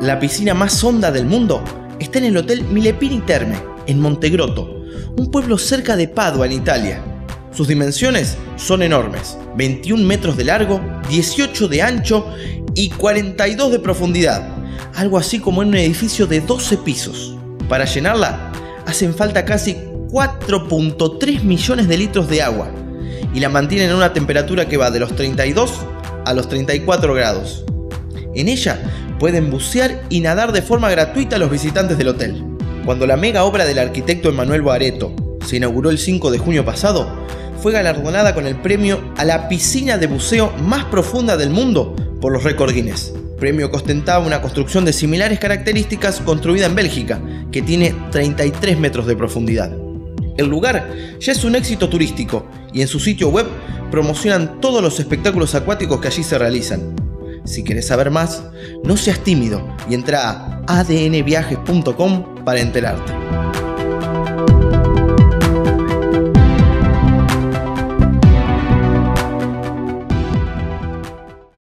La piscina más honda del mundo está en el Hotel Milepini Terme, en Montegrotto, un pueblo cerca de Padua, en Italia. Sus dimensiones son enormes: 21 metros de largo, 18 de ancho y 42 de profundidad, algo así como en un edificio de 12 pisos. Para llenarla hacen falta casi 4.3 millones de litros de agua y la mantienen a una temperatura que va de los 32 a los 34 grados. En ella pueden bucear y nadar de forma gratuita los visitantes del hotel. Cuando la mega obra del arquitecto Emanuele Boaretto se inauguró el 5 de junio pasado, fue galardonada con el premio a la piscina de buceo más profunda del mundo por los récord Guinness. Premio que ostentaba una construcción de similares características construida en Bélgica, que tiene 33 metros de profundidad. El lugar ya es un éxito turístico y en su sitio web promocionan todos los espectáculos acuáticos que allí se realizan. Si querés saber más, no seas tímido y entra a adnviajes.com para enterarte.